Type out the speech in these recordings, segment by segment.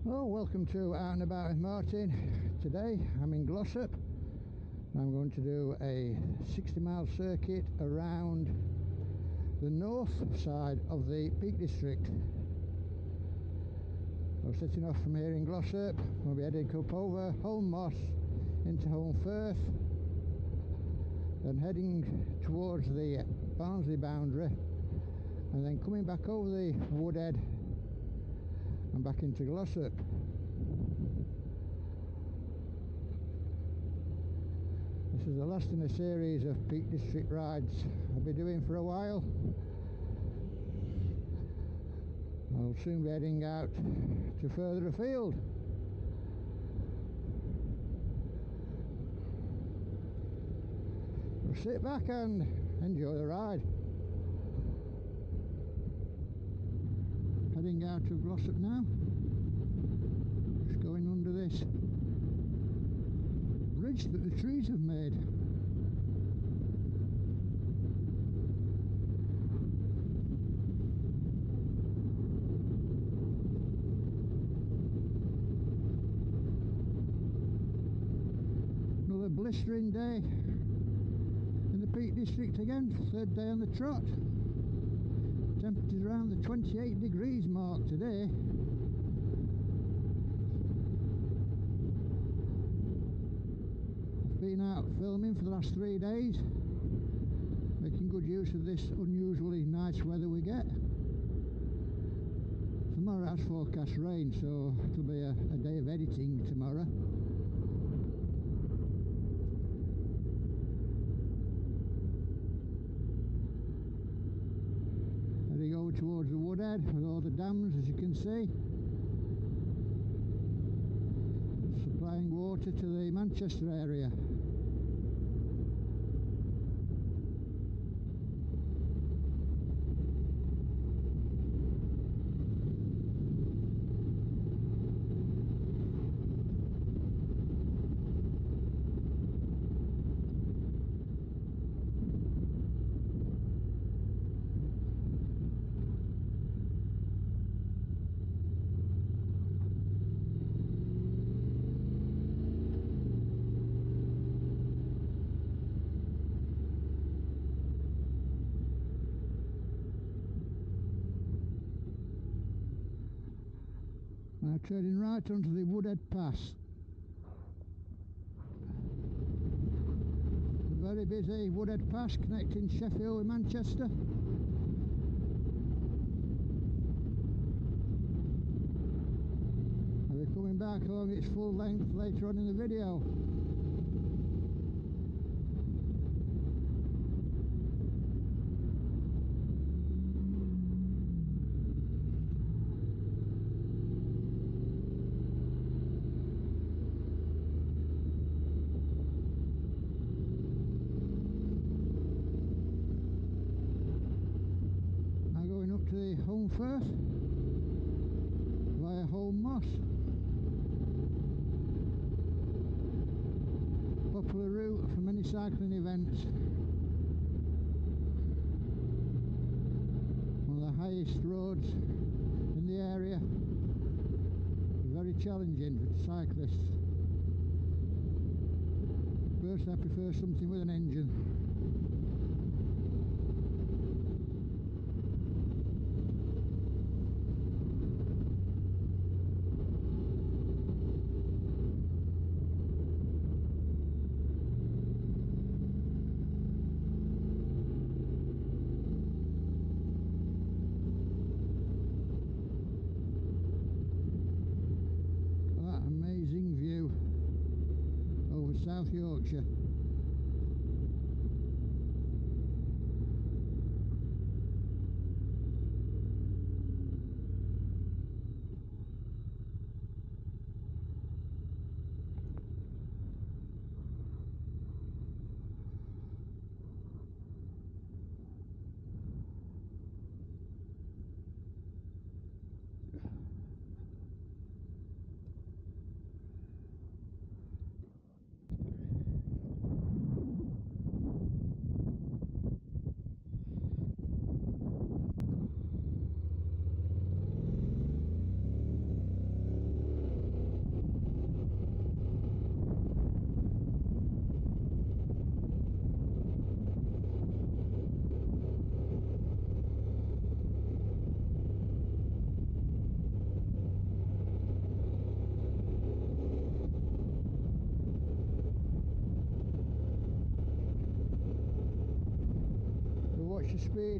Well, welcome to Out and About with Martin. Today I'm in Glossop. I'm going to do a 60-mile circuit around the north side of the Peak District. So setting off from here in Glossop, we'll be heading up over Holme Moss into Holme Firth, then heading towards the Barnsley boundary, and then coming back over the Woodhead and back into Glossop. This is the last in a series of Peak District rides I'll be doing for a while. I'll soon be heading out to further afield. So sit back and enjoy the ride. Heading out of Glossop now, just going under this bridge that the trees have made. Another blistering day in the Peak District again, third day on the trot. Temperatures around the 28 degrees mark today. I've been out filming for the last 3 days, making good use of this unusually nice weather we get. Tomorrow has forecast rain, so it'll be a day of editing tomorrow. Heading over towards the Woodhead with all the dams, as you can see, supplying water to the Manchester area. Now turning right onto the Woodhead Pass. A very busy Woodhead Pass connecting Sheffield with Manchester. I'll be coming back along its full length later on in the video. Up to the Holme Firth via Holme Moss. Popular route for many cycling events. One of the highest roads in the area. Very challenging for cyclists. Personally, I prefer something with an engine. Amazing view over South Yorkshire.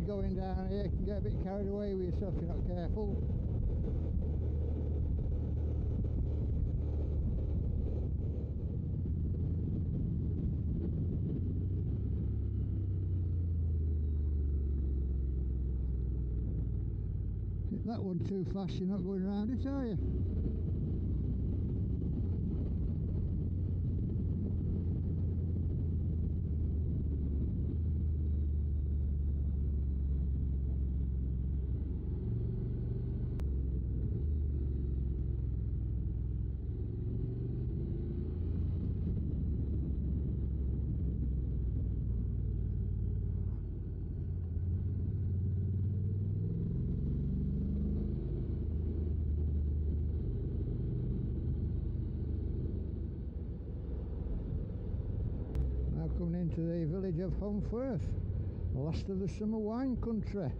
speed going down here, you can get a bit carried away with yourself if you're not careful. Hit that one too fast, you're not going around it, are you? Coming into the village of Holme, the last of the summer wine country.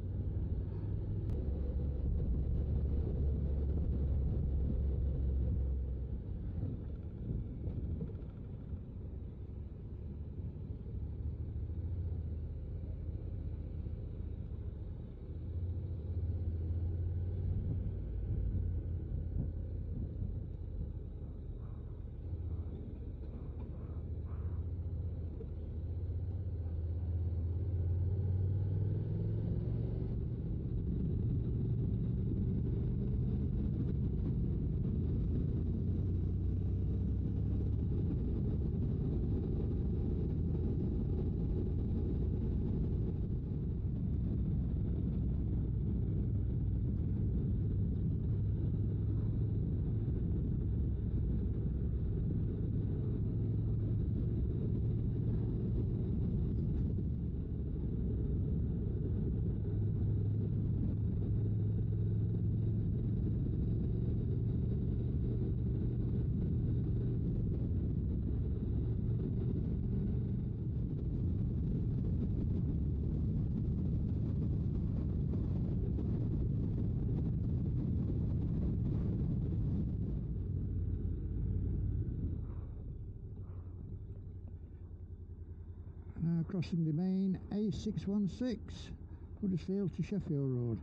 Now crossing the main A616, Huddersfield to Sheffield Road.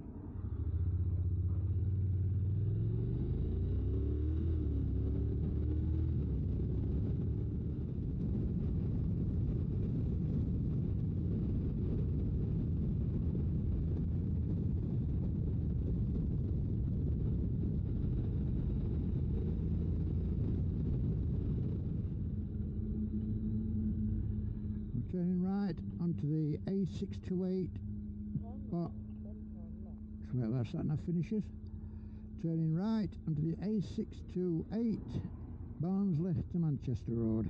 Turning right onto the A628, where that sat nav finishes. Turning right onto the A628, Barnsley to Manchester Road.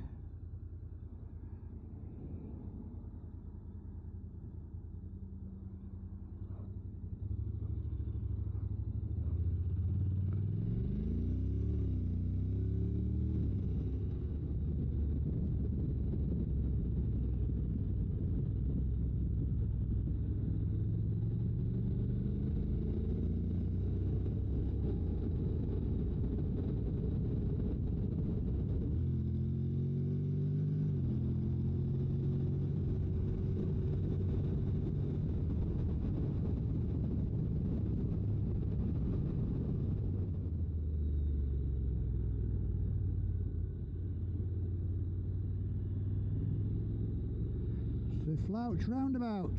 The Flouch roundabout.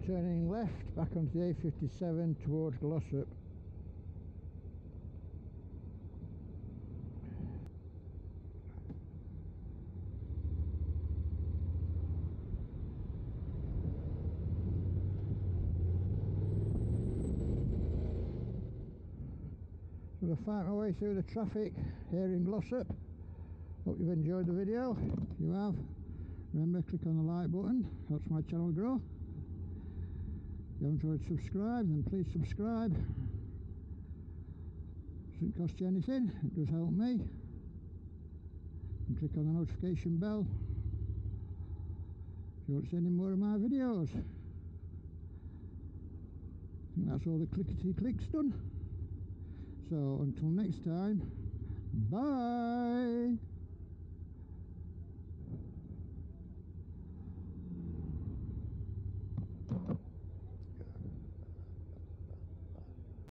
turning left back onto the A57 towards Glossop. So I'll fight my way through the traffic here in Glossop. Hope you've enjoyed the video. If you have, remember, click on the like button, helps my channel grow. If you haven't already subscribed, then please subscribe. It doesn't cost you anything, it does help me. And click on the notification bell if you want to see any more of my videos. I think that's all the clickety clicks done. So until next time, bye!